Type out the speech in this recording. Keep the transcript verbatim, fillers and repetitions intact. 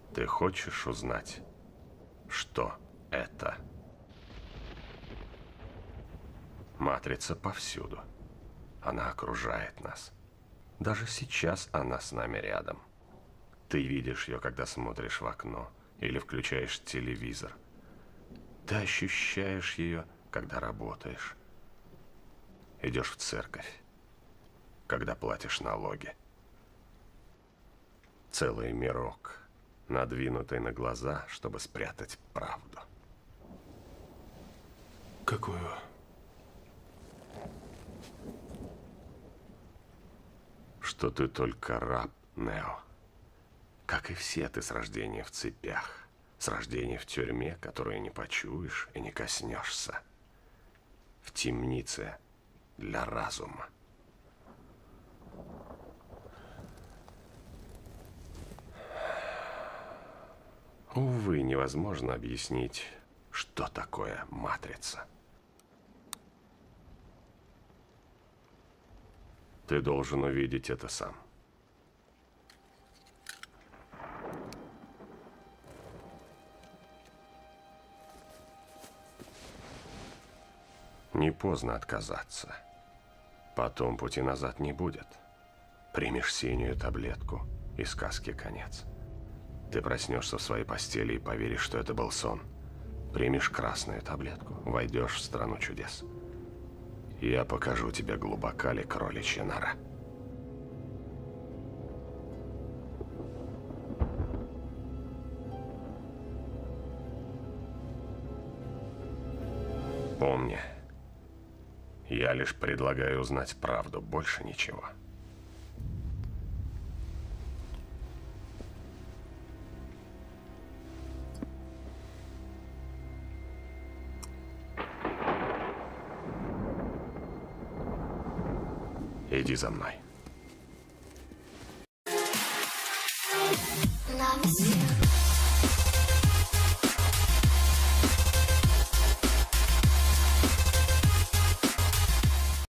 Ты хочешь узнать, что это? Матрица повсюду. Она окружает нас. Даже сейчас она с нами рядом. Ты видишь ее, когда смотришь в окно или включаешь телевизор. Ты ощущаешь ее, когда работаешь. Идешь в церковь, когда платишь налоги. Целый мирок, надвинутый на глаза, чтобы спрятать правду. Какую? Что ты только раб, Нео. Как и все, ты с рождения в цепях, с рождения в тюрьме, которую не почуешь и не коснешься. В темнице для разума. Увы, невозможно объяснить, что такое матрица. Ты должен увидеть это сам. Не поздно отказаться. Потом пути назад не будет. Примешь синюю таблетку, и сказке конец. Ты проснешься в своей постели и поверишь, что это был сон. Примешь красную таблетку, войдешь в страну чудес. Я покажу тебе, глубока ли кроличья нора. Помни, я лишь предлагаю узнать правду, больше ничего. Иди за мной. Love is you.